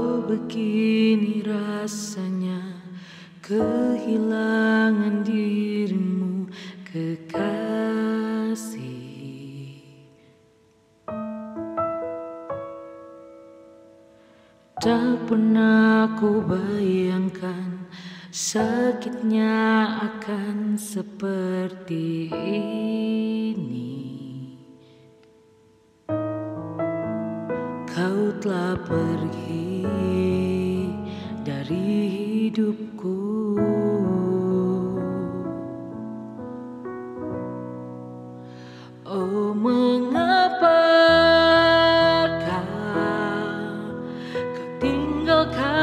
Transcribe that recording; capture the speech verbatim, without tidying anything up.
Oh, begini rasanya kehilangan dirimu, kekasih. Tak pernah ku bayangkan sakitnya akan seperti ini. Kau telah pergi dari hidupku. Oh, mengapakah kau tinggalkan